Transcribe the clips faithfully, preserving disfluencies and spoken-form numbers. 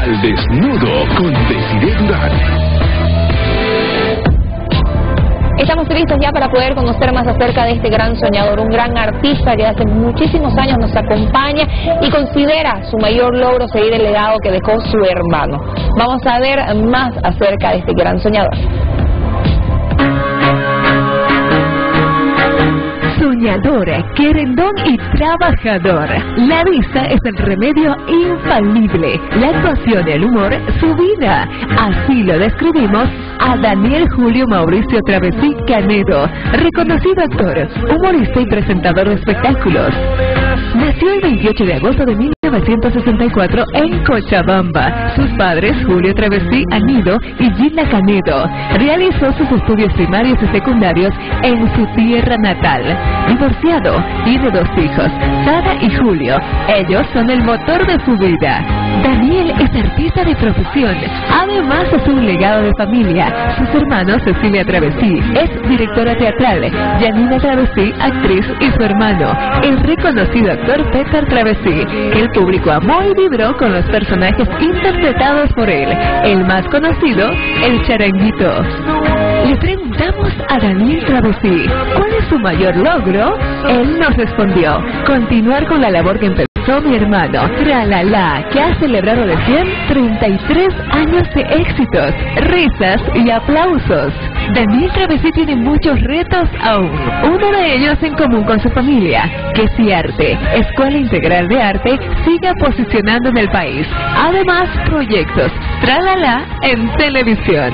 Al Desnudo con Desiree Durán. Estamos listos ya para poder conocer más acerca de este gran soñador, un gran artista que hace muchísimos años nos acompaña y considera su mayor logro seguir el legado que dejó su hermano. Vamos a ver más acerca de este gran soñador. Soñador, querendón y trabajador. La vista es el remedio infalible. La actuación y el humor, su vida. Así lo describimos a Daniel Julio Mauricio Travesí Canedo, reconocido actor, humorista y presentador de espectáculos. Nació el veintiocho de agosto de mil novecientos sesenta y cuatro en Cochabamba. Sus padres, Julio Travesí Anido y Gila Canedo. Realizó sus estudios primarios y secundarios en su tierra natal. Divorciado, tiene dos hijos, Sara y Julio. Ellos son el motor de su vida. Daniel es artista de profesión, además es un legado de familia. Sus hermanos, Cecilia Travesí, es directora teatral, Janina Travesí, actriz, y su hermano, el reconocido actor Peter Travesí, que el público amó y vibró con los personajes interpretados por él. El más conocido, el Charanguito. Le preguntamos a Daniel Travesí, ¿cuál es su mayor logro? Él nos respondió, continuar con la labor que empezó mi hermano, Tralala, que ha celebrado recién treinta y tres años de éxitos, risas y aplausos. Daniel Travesí tiene muchos retos aún, uno de ellos en común con su familia, que CIARTE, Escuela Integral de Arte, siga posicionando en el país. Además, proyectos Tralala en televisión.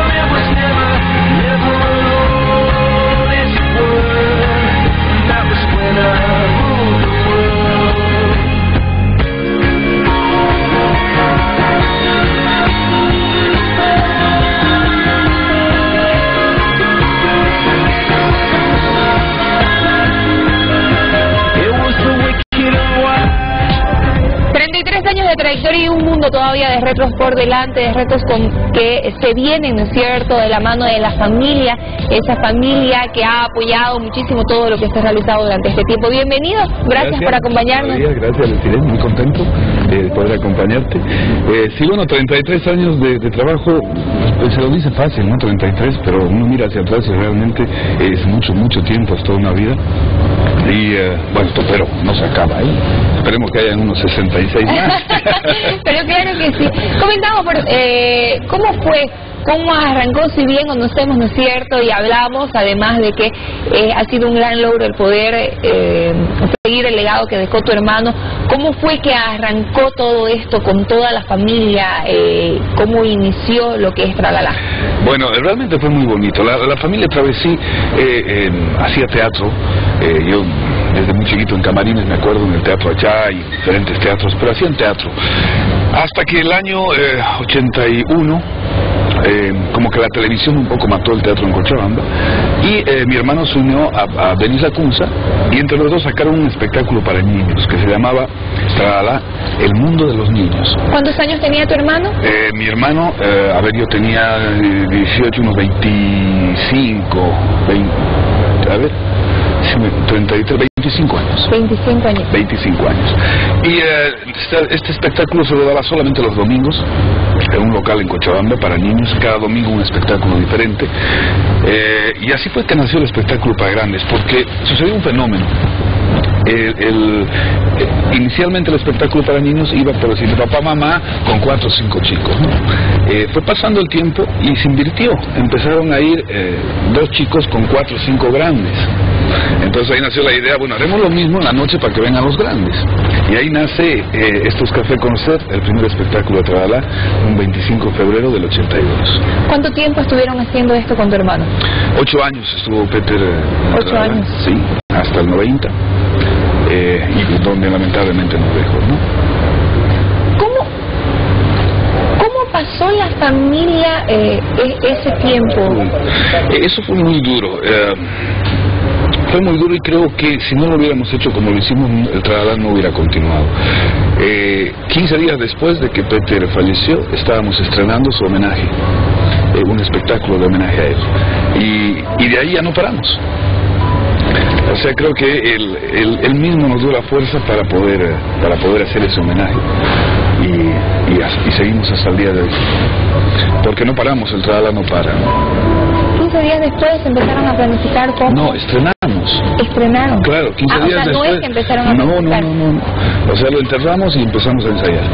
treinta y tres años de trayectoria y un mundo todavía de retos por delante, de retos con que se vienen, ¿no es cierto?, de la mano de la familia, esa familia que ha apoyado muchísimo todo lo que se ha realizado durante este tiempo. Bienvenido, gracias, gracias por acompañarnos. Gracias, gracias, Desiree, muy contento de poder acompañarte. Eh, sí, bueno, treinta y tres años de, de trabajo, pues se lo dice fácil, ¿no? treinta y tres, pero uno mira hacia atrás y realmente es mucho, mucho tiempo, es toda una vida. Y, eh, bueno, esto, pero no se acaba ahí. Esperemos que hayan unos sesenta y seis más. Pero claro que sí. Comentamos, por, eh, ¿cómo fue? ¿Cómo arrancó? Si bien conocemos, ¿no es cierto? Y hablamos, además de que eh, ha sido un gran logro el poder eh, seguir el legado que dejó tu hermano. ¿Cómo fue que arrancó todo esto con toda la familia? Eh, ¿Cómo inició lo que es Tralala? Bueno, realmente fue muy bonito. La, la familia Travesí eh, eh, hacía teatro. Eh, yo desde muy chiquito en Camarines me acuerdo en el Teatro Achá y diferentes teatros, pero hacían teatro. Hasta que el año eh, ochenta y uno... Eh, como que la televisión un poco mató el teatro en Cochabamba y eh, mi hermano se unió a, a Denis Lacunza y entre los dos sacaron un espectáculo para niños que se llamaba Tralala, el mundo de los niños. ¿Cuántos años tenía tu hermano? Eh, mi hermano, eh, a ver, yo tenía dieciocho, unos veinticinco, veinte, a ver, treinta y tres, veinticinco años. veinticinco años. veinticinco años. Y eh, este, este espectáculo se lo daba solamente los domingos, en un local en Cochabamba para niños, cada domingo un espectáculo diferente. Eh, y así fue que nació el espectáculo para grandes, porque sucedió un fenómeno. El, el, el, inicialmente el espectáculo para niños iba por decir papá, mamá, con cuatro o cinco chicos, ¿no? Eh, fue pasando el tiempo y se invirtió. Empezaron a ir eh, dos chicos con cuatro o cinco grandes. Entonces ahí nació la idea, bueno, haremos lo mismo en la noche para que vengan los grandes. Y ahí nace eh, Estos Café Concert, el primer espectáculo de Tralala, un veinticinco de febrero del ochenta y dos. ¿Cuánto tiempo estuvieron haciendo esto con tu hermano? Ocho años estuvo Peter. Eh, Ocho Tralala, años. Sí, hasta el noventa. Eh, y donde lamentablemente nos dejó, ¿no? ¿Cómo, cómo pasó la familia eh, ese tiempo? Eh, eso fue muy duro. Eh, fue muy duro y creo que si no lo hubiéramos hecho como lo hicimos, el Tralala no hubiera continuado. Eh, quince días después de que Peter falleció, estábamos estrenando su homenaje, eh, un espectáculo de homenaje a él. Y, y de ahí ya no paramos. O sea, creo que él, él, él mismo nos dio la fuerza para poder, para poder hacer ese homenaje. Y, y, y seguimos hasta el día de hoy. Porque no paramos, el Tralala no para. quince días después empezaron a planificar cómo... No, estrenamos. ¿Estrenaron? Claro, quince ah, días o sea, después. no es que empezaron a no, planificar. No, no, no, no. O sea, lo enterramos y empezamos a ensayar.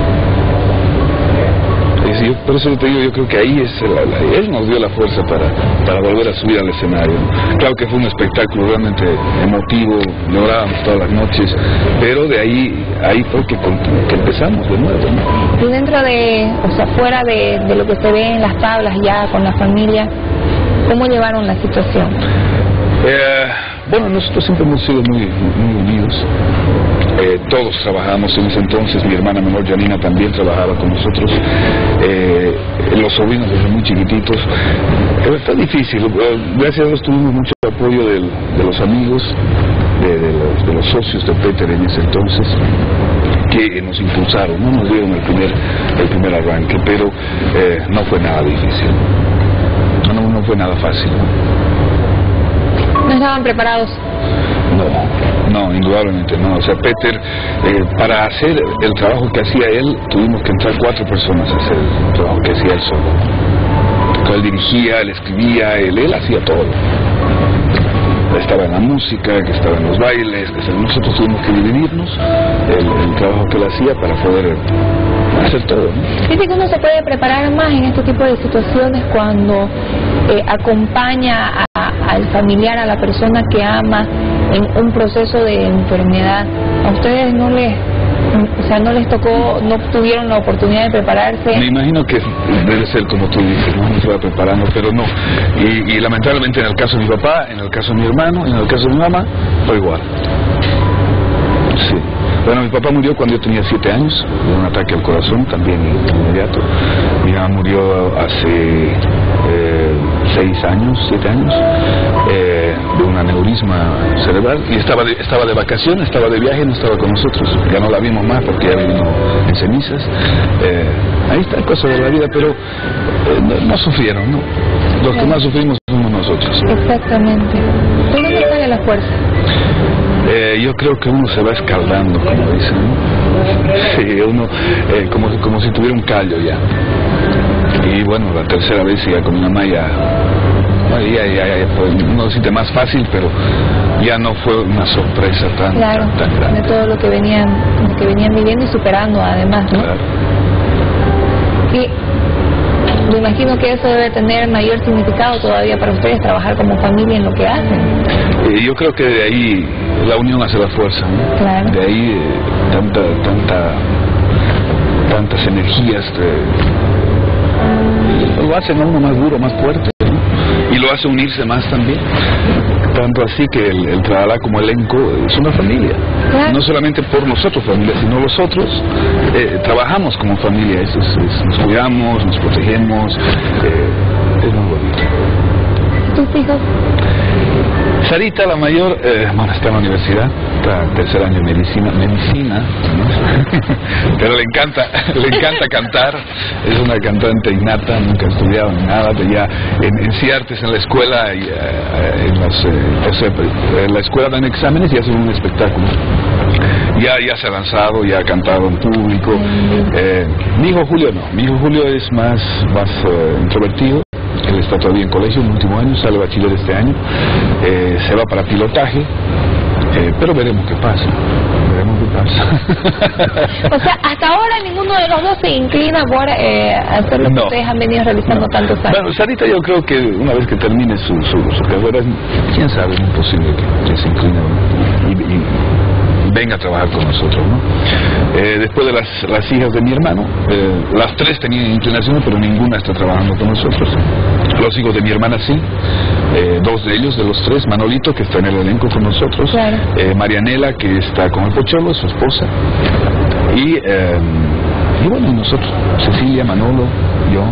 Es, yo, por eso yo te digo, yo creo que ahí es la, la, él nos dio la fuerza para, para volver a subir al escenario. Claro que fue un espectáculo realmente emotivo, llorábamos todas las noches, pero de ahí ahí fue que, que empezamos de nuevo, ¿no? Y dentro de, o sea, fuera de, de lo que se ve en las tablas ya con la familia, ¿cómo llevaron la situación? Eh, bueno, nosotros siempre hemos sido muy, muy unidos. Eh, todos trabajamos en ese entonces, mi hermana menor Janina también trabajaba con nosotros, eh, los sobrinos desde muy chiquititos. Eh, fue difícil, gracias a Dios tuvimos mucho apoyo del, de los amigos, de, de, los, de los socios de Peter en ese entonces, que nos impulsaron, no nos dieron el primer, el primer arranque, pero eh, no fue nada difícil, no, no fue nada fácil, ¿no? ¿No estaban preparados? No, no, indudablemente no. O sea, Peter, eh, para hacer el trabajo que hacía él, tuvimos que entrar cuatro personas a hacer el trabajo que hacía él solo. Él dirigía, él escribía, él, él hacía todo. Estaba en la música, que estaba en los bailes, que nosotros tuvimos que dividirnos el, el trabajo que él hacía para poder hacer todo, ¿no? Dice que uno se puede preparar más en este tipo de situaciones cuando eh, acompaña a, al familiar, a la persona que ama en un proceso de enfermedad. A ustedes no les, o sea, no les tocó, no tuvieron la oportunidad de prepararse. Me imagino que debe ser como tú dices, no se va preparando, pero no. Y, y lamentablemente en el caso de mi papá, en el caso de mi hermano, en el caso de mi mamá, fue igual. Sí. Bueno, mi papá murió cuando yo tenía siete años, de un ataque al corazón, también inmediato. Mi mamá murió hace eh, seis años, siete años, eh, de un aneurisma cerebral, y estaba de, estaba de vacaciones, estaba de viaje, no estaba con nosotros. Ya no la vimos más porque ya vino en cenizas. Eh, ahí está el cosa de la vida, pero eh, no, no sufrieron, ¿no? Los que más sufrimos somos nosotros. Exactamente. ¿De dónde sale la fuerza? Eh, yo creo que uno se va escaldando, como dicen, ¿no? Sí, uno, eh, como, como si tuviera un callo ya. Y bueno, la tercera vez ya con mi mamá ya, ya, ya, ya fue, no lo siente más fácil, pero ya no fue una sorpresa tan, claro, tan, tan grande. De todo lo que venían, lo que venían viviendo y superando además, ¿no? Claro. Y me imagino que eso debe tener mayor significado todavía para ustedes, trabajar como familia en lo que hacen. Eh, yo creo que de ahí la unión hace la fuerza, ¿no? Claro. De ahí eh, tanta, tanta, tantas energías de, lo hacen a uno más duro, más fuerte, ¿no? Y lo hace unirse más también. Tanto así que el, el Tralala como elenco es una familia. Claro. No solamente por nosotros familia, sino los otros eh, trabajamos como familia. Eso es, es, nos cuidamos, nos protegemos. Eh, es muy bonito. ¿Tus hijos? Sarita, la mayor, eh, bueno, está en la universidad, está en tercer año de medicina, medicina, ¿no? Pero le encanta, le encanta cantar, es una cantante innata, nunca ha estudiado ni nada, ya en, en CIARTES, en la escuela, y, eh, en, las, eh, o sea, en la escuela dan exámenes y hacen un espectáculo. Ya, ya se ha lanzado, ya ha cantado en público. Eh, mi hijo Julio no, mi hijo Julio es más, más uh, introvertido. Él está todavía en colegio, en el último año, sale bachiller este año, eh, se va para pilotaje, eh, pero veremos qué pasa, veremos qué pasa. O sea, hasta ahora ninguno de los dos se inclina por eh, hacer lo que No. ustedes han venido realizando No. tantos años. Bueno, Sarita yo creo que una vez que termine su, su, su carrera, quién sabe, es imposible que, que se incline y, y venga a trabajar con nosotros, ¿no? Eh, después de las, las hijas de mi hermano, eh, las tres tenían inclinaciones, pero ninguna está trabajando con nosotros. Los hijos de mi hermana sí, eh, dos de ellos, de los tres, Manolito, que está en el elenco con nosotros, claro. eh, Marianela, que está con el Pocholo, su esposa, y, eh, y bueno, y nosotros, Cecilia, Manolo, yo.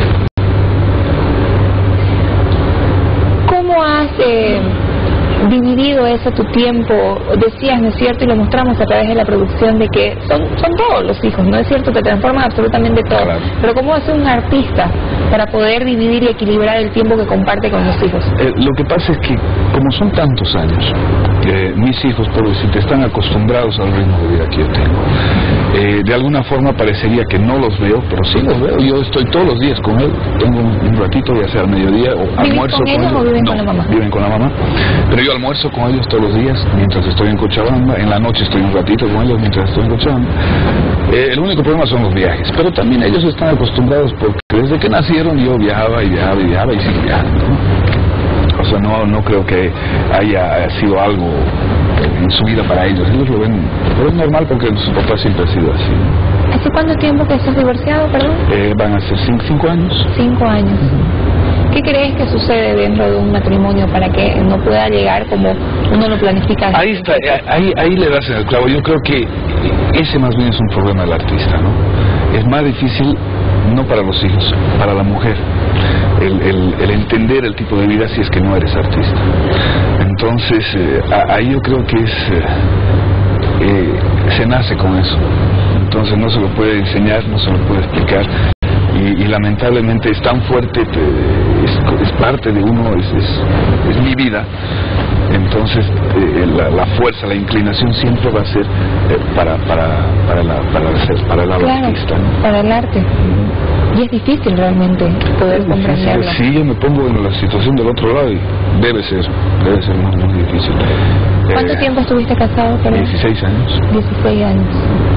¿Cómo has eh, dividido eso tu tiempo? Decías, ¿no es cierto? Y lo mostramos a través de la producción de que son, son todos los hijos, ¿no es cierto? Te transforman absolutamente todo. Claro. Pero ¿cómo hace un artista para poder dividir y equilibrar el tiempo que comparte con los hijos? Eh, lo que pasa es que, como son tantos años, Eh, mis hijos, por decirte, están acostumbrados al ritmo de vida que yo tengo. Eh, de alguna forma parecería que no los veo, pero sí los veo. Yo estoy todos los días con él. Tengo un, un ratito, ya sea al mediodía, o almuerzo con, con ellos. ellos. ¿O viven no, con la mamá? Viven con la mamá. Pero yo almuerzo con ellos todos los días mientras estoy en Cochabamba. En la noche estoy un ratito con ellos mientras estoy en Cochabamba. Eh, el único problema son los viajes. Pero también ellos están acostumbrados porque desde que nacieron yo viajaba y viajaba y viajaba y sigo viajando, ¿no? O sea, no, no creo que haya sido algo en su vida para ellos. Ellos lo ven, lo ven normal porque su papá siempre ha sido así. ¿Hace cuánto tiempo que estás divorciado, perdón? Eh, van a ser cinco, cinco años. Cinco años. ¿Qué crees que sucede dentro de un matrimonio para que no pueda llegar como uno lo planifica? Ahí está, ahí, ahí le das en el clavo. Yo creo que ese más bien es un problema del artista, ¿no? Es más difícil, no para los hijos, para la mujer. El, el, el entender el tipo de vida si es que no eres artista. Entonces, eh, ahí yo creo que es eh, eh, se nace con eso. Entonces no se lo puede enseñar, no se lo puede explicar. Y, y lamentablemente es tan fuerte, es, es parte de uno, es, es, es mi vida. Entonces eh, la, la fuerza, la inclinación siempre va a ser eh, para para para la para el, para el claro, artista, ¿no? Para el arte. Mm. Y es difícil realmente poder es comprenderlo. Sí, yo me pongo en la situación del otro lado y debe ser, debe ser muy, muy difícil. ¿Cuánto eh, tiempo estuviste casado? Perdón? dieciséis años. dieciséis años.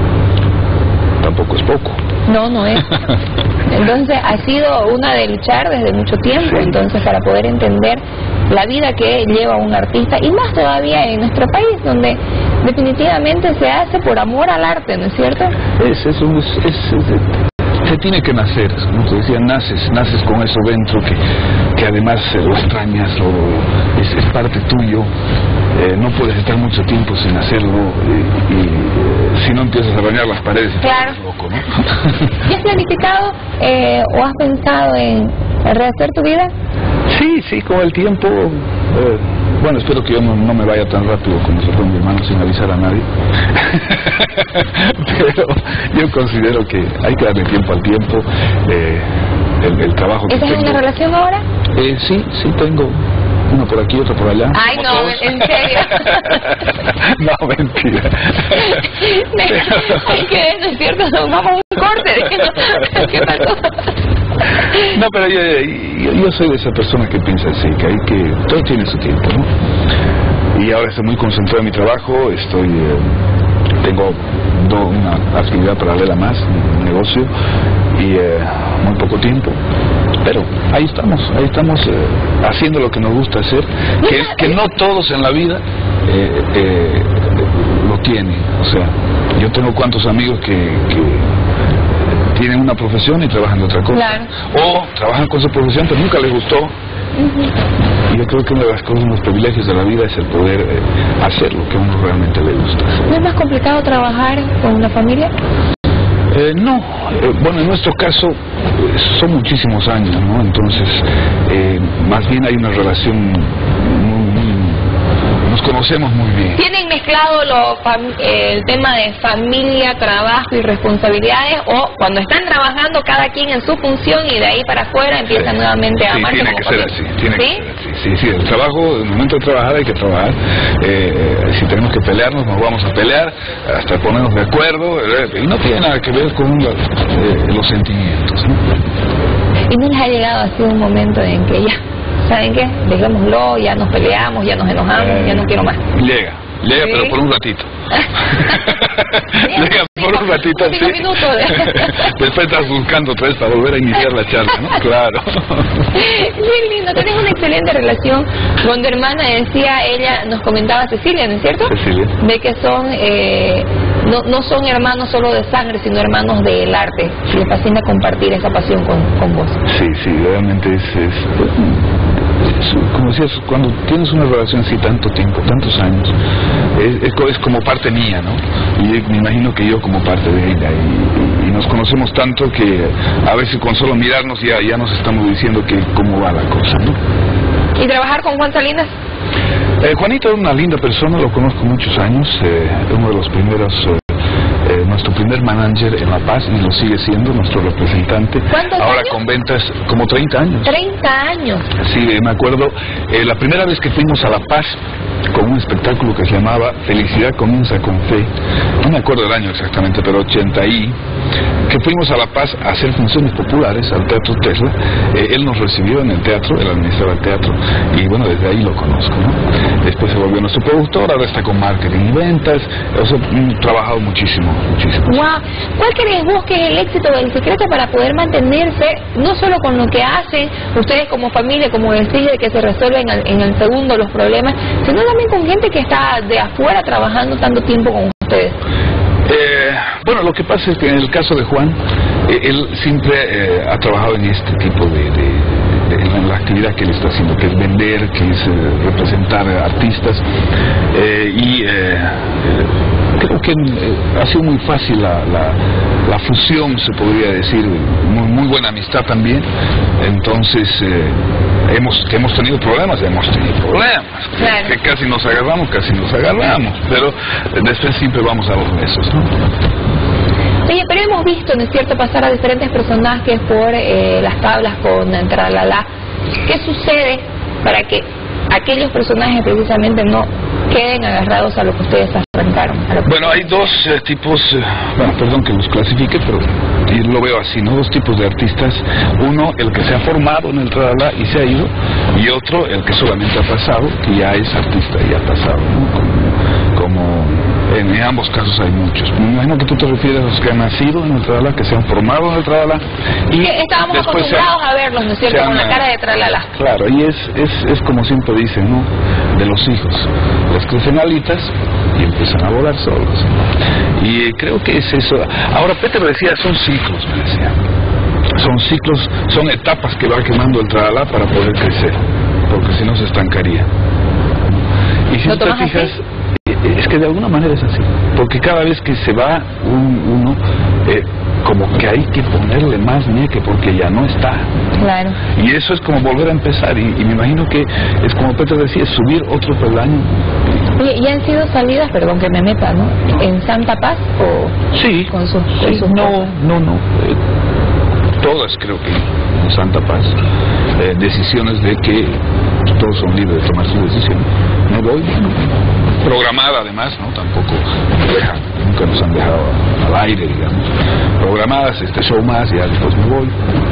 Tampoco es poco. No, no es. Entonces ha sido una de luchar desde mucho tiempo, sí. Entonces para poder entender la vida que lleva un artista, y más todavía en nuestro país, donde definitivamente se hace por amor al arte, ¿no es cierto? Es eso, es, es, es, se tiene que nacer, como te decía, naces, naces con eso dentro que, que además eh, lo extrañas, lo, es, es parte tuyo. Eh, no puedes estar mucho tiempo sin hacerlo eh, y eh, si no empiezas a bañar las paredes y claro. te vuelves loco, ¿no? ¿Y has planificado eh, o has pensado en rehacer tu vida? Sí, sí, con el tiempo. Eh, bueno, espero que yo no, no me vaya tan rápido como se fue mi hermano sin avisar a nadie. Pero yo considero que hay que darle tiempo al tiempo. Eh, el, el trabajo que ¿Estás tengo. en una relación ahora? Eh, sí, sí tengo. Uno por aquí, otro por allá. Ay, no, todos. ¿En serio? No, mentira. Ay, que no es cierto, nos vamos a un corte. ¿Qué pasó? No, pero yo, yo, yo soy de esa persona que piensa así, que hay que... Todo tiene su tiempo, ¿no? Y ahora estoy muy concentrado en mi trabajo, estoy... Eh, tengo do, una actividad paralela más, un negocio, y eh, muy poco tiempo. Pero ahí estamos, ahí estamos eh, haciendo lo que nos gusta hacer, que, que no todos en la vida eh, eh, lo tienen. O sea, yo tengo cuantos amigos que, que tienen una profesión y trabajan de otra cosa. Claro. O trabajan con su profesión pero nunca les gustó. Uh-huh. Y yo creo que una de las cosas, los privilegios de la vida es el poder eh, hacer lo que a uno realmente le gusta. ¿No es más complicado trabajar con una familia? Eh, no, eh, bueno, en nuestro caso eh, son muchísimos años, ¿no? Entonces, eh, más bien hay una relación muy, muy, nos conocemos muy bien. ¿Tienen mezclado lo, el tema de familia, trabajo y responsabilidades, o cuando están trabajando cada quien en su función y de ahí para afuera empiezan sí. nuevamente a sí, amarse tiene como que ser así, tiene ¿Sí? que ser así. Sí, sí, el trabajo, en el momento de trabajar hay que trabajar. Eh, si tenemos que pelearnos, nos vamos a pelear hasta ponernos de acuerdo. Eh, y no tiene nada que ver con la, eh, los sentimientos, ¿no? ¿Y no les ha llegado así un momento en que ya, ¿saben qué? Dejémoslo, ya nos peleamos, ya nos enojamos, eh, ya no quiero más? Llega, llega, ¿sí? Pero por un ratito. Llega por un ratito, sí. Después estás buscando otra vez para volver a iniciar la charla, ¿no? Claro. Bien lindo, tenés una excelente relación con tu hermana, decía ella, nos comentaba Cecilia, ¿no es cierto? Cecilia. De que son, eh, no, no son hermanos solo de sangre, sino hermanos del arte. Y les fascina compartir esa pasión con, con vos. Sí, sí, realmente es... es... como decías, cuando tienes una relación así tanto tiempo, tantos años, es, es, es como parte mía, ¿no? Y me imagino que yo como parte de ella, y, y, y nos conocemos tanto que a veces con solo mirarnos ya, ya nos estamos diciendo que cómo va la cosa, ¿no? ¿Y trabajar con Juan Salinas? Eh, Juanito es una linda persona, lo conozco muchos años, eh, uno de los primeros... Eh, Eh, nuestro primer manager en La Paz y lo sigue siendo nuestro representante. ¿Cuántos Ahora años? con ventas como treinta años. treinta años. Sí, me acuerdo, eh, la primera vez que fuimos a La Paz con un espectáculo que se llamaba Felicidad comienza con fe, no me acuerdo el año exactamente, pero ochenta y, que fuimos a La Paz a hacer funciones populares al Teatro Tesla. Eh, él nos recibió en el teatro, él administraba el teatro, y bueno, desde ahí lo conozco, ¿no? Después se volvió nuestro productor, ahora está con marketing y ventas, o sea, mm, trabajado muchísimo, muchísimo. Wow. ¿Cuál crees vos que es el éxito o el secreto para poder mantenerse, no solo con lo que hacen ustedes como familia, como decís, de que se resuelven en el, en el segundo los problemas, sino también con gente que está de afuera trabajando tanto tiempo con ustedes? Eh, bueno, lo que pasa es que en el caso de Juan, eh, él siempre eh, ha trabajado en este tipo de, de, de, de en la actividad que él está haciendo, que es vender, que es eh, representar eh, artistas, eh, y eh, eh, creo que eh, ha sido muy fácil la, la, la fusión, se podría decir, muy, muy buena amistad también. Entonces, eh, hemos que hemos tenido problemas, hemos tenido problemas, Claro. que casi nos agarramos, casi nos agarramos, pero eh, después siempre vamos a los besos, ¿no? Oye, pero hemos visto, ¿no es cierto?, pasar a diferentes personajes por eh, las tablas con Tralala. ¿Qué sucede para que aquellos personajes precisamente no queden agarrados a lo que ustedes arrancaron? A lo que Bueno, hay dos eh, tipos, eh, bueno, perdón que los clasifique, pero y lo veo así, ¿no? Dos tipos de artistas. Uno, el que se ha formado en el Tralala y se ha ido, y otro, el que solamente ha pasado, que ya es artista y ha pasado, ¿no? Como, como en, en ambos casos hay muchos. Me imagino que tú te refieres a los que han nacido en el Tralala, que se han formado en el Tralala y Que estábamos después se acostumbrados han- a verlos, ¿no es cierto?, se han, con la cara de Tralala. Claro, y es, es, es como siempre dicen, ¿no? De los hijos. Les crecen alitas y empiezan a volar solos. Y eh, creo que es eso. Ahora, Peter decía, son ciclos, me decía. Son ciclos, son etapas que va quemando el Tralala para poder crecer, porque si no se estancaría. Y si ¿Lo te tomas fijas, así? eh, es que de alguna manera es así, porque cada vez que se va un, uno, eh, como que hay que ponerle más ñeque porque ya no está. Claro. Y eso es como volver a empezar, y, y me imagino que es como Pedro decía, subir otro peldaño. Oye, ¿y han sido salidas, perdón que me meta, ¿no?, en Santa Paz o Sí, con sus, con sí, sus no, cosas? no, no, eh, todas creo que en Santa Paz, eh, decisiones de que todos son libres de tomar su decisión. Me voy, bueno, programada además, ¿no? Tampoco deja, nunca nos han dejado al aire, digamos. Programadas, este show más, y ya después me voy.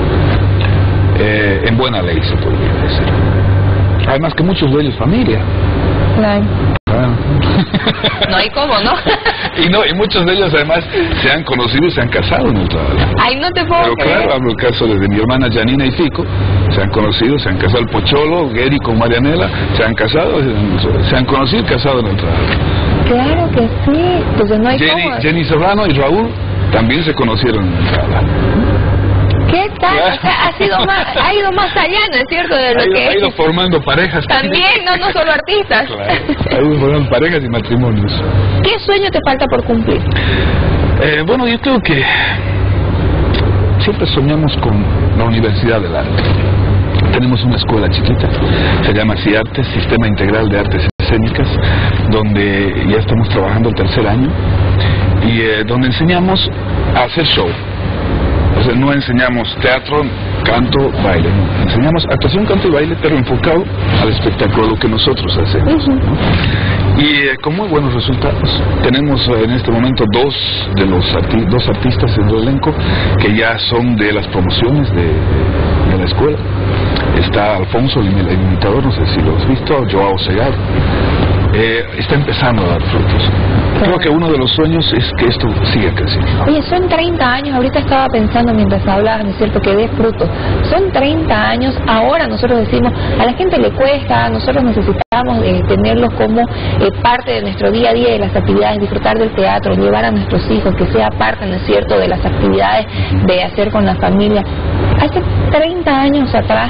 Eh, en buena ley se podría decir. Además que muchos de ellos familia. Claro. Ah. No hay cómo, ¿no? y no, y muchos de ellos además se han conocido y se han casado en el trabajo. Ay, no te puedo Pero creer. claro, hablo el caso de mi hermana Janina y Fico, se han conocido, se han casado el Pocholo, Gary con Marianela, se han casado, se han conocido y casado en el trabajo. Claro que sí, entonces no hay Jenny, cómo. Jenny Serrano y Raúl también se conocieron en el trabajo. ¿Qué tal? O sea, ha sido más, ha ido más allá, ¿no es cierto?, de lo Ha ido, que ha ido es. formando parejas. También, no, no solo artistas. Claro, ha ido formando parejas y matrimonios. ¿Qué sueño te falta por cumplir? Eh, bueno, yo creo que siempre soñamos con la Universidad del Arte. Tenemos una escuela chiquita, se llama CIARTES, Sistema Integral de Artes Escénicas, donde ya estamos trabajando el tercer año, y eh, donde enseñamos a hacer show. O sea, no enseñamos teatro, canto, baile, no. Enseñamos actuación, canto y baile, pero enfocado al espectáculo, lo que nosotros hacemos, ¿no? Y eh, con muy buenos resultados. Tenemos eh, en este momento dos de los arti dos artistas en el elenco que ya son de las promociones de, de la escuela. Está Alfonso, el, el imitador, no sé si lo has visto, Joao Segar. Eh, está empezando a dar frutos. Creo que uno de los sueños es que esto siga creciendo. Oye, son treinta años, ahorita estaba pensando mientras hablabas, ¿no es cierto?, que dé fruto. Son treinta años, ahora nosotros decimos, a la gente le cuesta, nosotros necesitamos eh, tenerlos como eh, parte de nuestro día a día de las actividades, disfrutar del teatro, llevar a nuestros hijos, que sea parte, ¿no es cierto?, de las actividades de hacer con la familia. Hace treinta años atrás,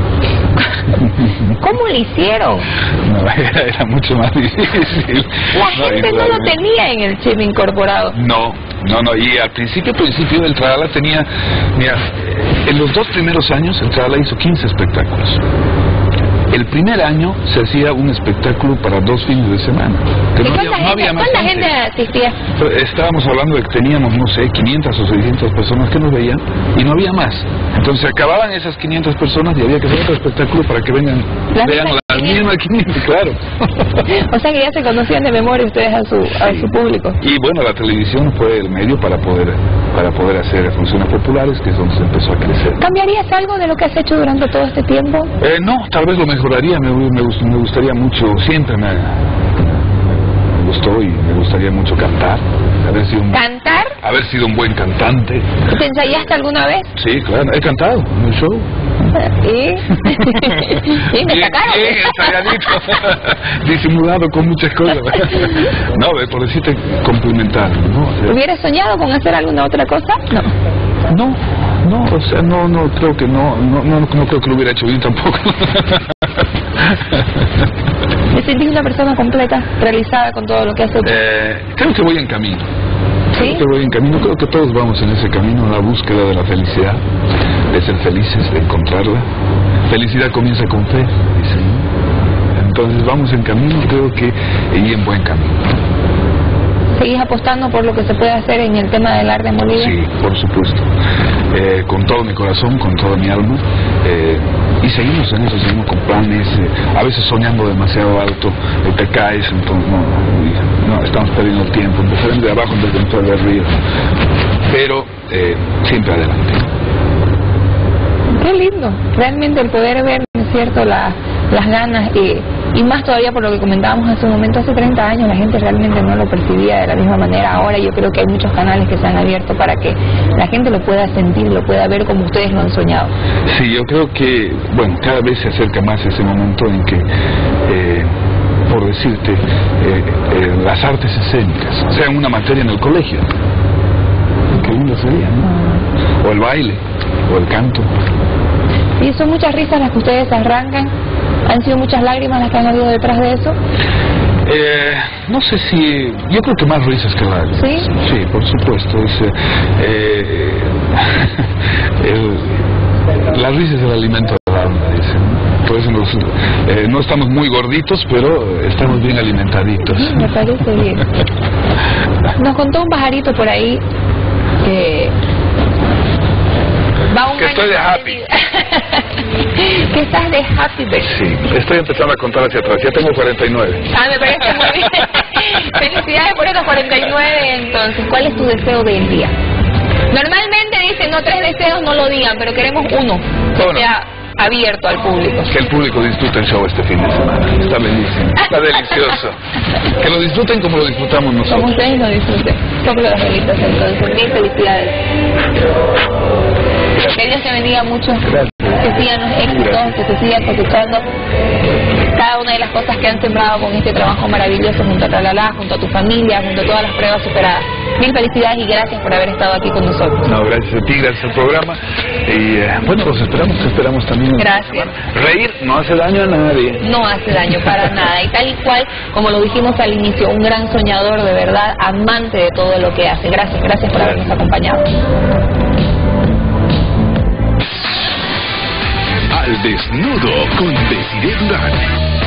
¿cómo lo hicieron? No, era, era mucho más difícil. La No, gente no lo igualmente. tenía en el chip incorporado. No, no, no, y al principio, principio el Tralala tenía, mira, en los dos primeros años el Tralala hizo quince espectáculos. El primer año se hacía un espectáculo para dos fines de semana. Que no había, no había más ¿Cuánta gente. gente asistía? Estábamos hablando de que teníamos, no sé, quinientas o seiscientas personas que nos veían y no había más. Entonces acababan esas quinientas personas y había que hacer otro espectáculo para que vengan, Las vean mismas las quinientas. mismas quinientas, claro. O sea que ya se conocían de memoria ustedes a su, a su público. Y bueno, la televisión fue el medio para poder para poder hacer funciones populares, que es donde se empezó a crecer. ¿Cambiarías algo de lo que has hecho durante todo este tiempo? Eh, no, tal vez lo mejoraría, me, me, gust- me gustaría mucho, siempre me, me gustó y me gustaría mucho cantar, haber sido un, ¿Cantar? haber sido un buen cantante. ¿Te ensayaste alguna vez? Sí, claro, he cantado en el show. ¿Y? ¿Sí? ¿Me sacaron? Bien, ensayadito, disimulado con muchas cosas. No, eh, por decirte complementar, ¿no? Eh, ¿Hubieras soñado con hacer alguna otra cosa? No. No, no, o sea, no, no, creo que no, no, no, no creo que lo hubiera hecho bien tampoco. ¿Te sentís una persona completa, realizada con todo lo que has hecho? Eh, creo que voy en camino. ¿Sí? Creo que voy en camino, creo que todos vamos en ese camino, en la búsqueda de la felicidad, de ser felices, de encontrarla. Felicidad comienza con fe, dicen. Entonces vamos en camino, creo que, y en buen camino. ¿Seguís apostando por lo que se puede hacer en el tema del arte en Bolivia? Sí, por supuesto. Eh, con todo mi corazón, con toda mi alma. Eh, y seguimos en eso, seguimos con planes, eh, a veces soñando demasiado alto, eh, te caes, entonces no, no, no, estamos perdiendo el tiempo, empezar de abajo en vez de entrar de arriba. Pero eh, siempre adelante. Qué lindo, realmente el poder ver, ¿no es cierto?, la, las ganas y, y más todavía por lo que comentábamos hace un momento, hace treinta años la gente realmente no lo percibía de la misma manera. Ahora yo creo que hay muchos canales que se han abierto para que la gente lo pueda sentir, lo pueda ver como ustedes lo han soñado. Sí, yo creo que, bueno, cada vez se acerca más ese momento en que, eh, por decirte, eh, eh, las artes escénicas sean una materia en el colegio. Qué lindo sería, ¿no? O el baile, o el canto. Y son muchas risas las que ustedes arrancan, han sido muchas lágrimas las que han habido detrás de eso. Eh, no sé si... Yo creo que más risas que lágrimas. ¿Sí? Sí, por supuesto. Es, eh, eh, el, la risa es el alimento del alma, dicen. Por eso nos, eh, no estamos muy gorditos, pero estamos bien alimentaditos. Sí, me parece bien. Nos contó un pajarito por ahí que... Va un Que año estoy de más happy. vida. Que estás de happy birthday. Sí, estoy empezando a contar hacia atrás. Ya tengo cuarenta y nueve. Ah, me parece muy bien. Felicidades por estos cuarenta y nueve. Entonces, ¿cuál es tu deseo del día? Normalmente dicen, no, tres deseos no lo digan, pero queremos uno que Uno. sea abierto al público. Que el público disfrute el show este fin de semana. Está bellísimo. Está delicioso. Que lo disfruten como lo disfrutamos Como nosotros. ustedes lo disfruten. Soplo las velitas, entonces. Mil felicidades. Que Dios te bendiga mucho. Gracias. Que sigan los éxitos, que se sigan cosechando cada una de las cosas que han sembrado con este trabajo maravilloso junto a Tralala, junto a tu familia, junto a todas las pruebas superadas. Mil felicidades y gracias por haber estado aquí con nosotros. No, gracias a ti, gracias al programa. Y eh, bueno, los esperamos, te esperamos también. Gracias. Reír no hace daño a nadie. No hace daño para nada. Y tal y cual, como lo dijimos al inicio, un gran soñador de verdad, amante de todo lo que hace. Gracias, gracias por habernos acompañado. Al desnudo con Desiree Durán.